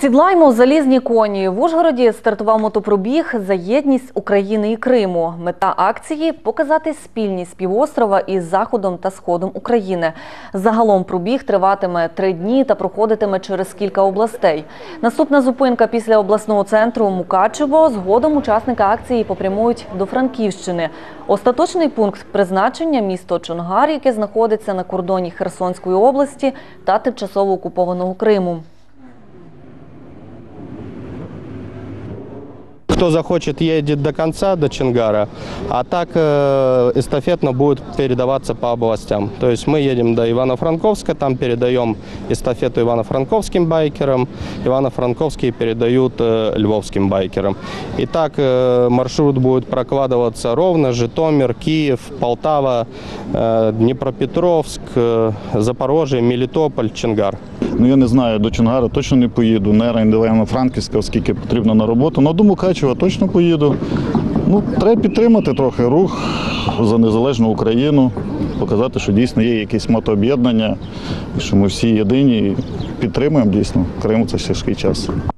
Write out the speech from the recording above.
Сідлаймо залізні коні. В Ужгороді стартував мотопробіг «За єдність України і Криму». Мета акції – показати спільність півострова із заходом та сходом України. Загалом пробіг триватиме 3 дні та проходитиме через кілька областей. Наступна зупинка після обласного центру Мукачево. Згодом учасники акції попрямують до Франківщини. Остаточний пункт призначення – місто Чонгар, яке знаходиться на кордоні Херсонської області та тимчасово окупованого Криму. Кто захочет, едет до конца, до Чонгара, а так эстафетно будет передаваться по областям. То есть мы едем до Ивано-Франковска, там передаем эстафету ивано-франковским байкерам, ивано-франковские передают львовским байкерам. И так маршрут будет прокладываться ровно: Житомир, Киев, Полтава, Дніпропетровськ, Запорожжя, Мелітополь, Чонгар. Я не знаю, до Чонгара точно не поїду, не до Івано-Франківська, оскільки потрібно на роботу. Но до Мукачева точно поїду. Треба підтримати трохи рух за незалежну Україну, показати, що дійсно є якесь мотооб'єднання, що ми всі єдині і підтримуємо дійсно Крим у цей тяжкий час.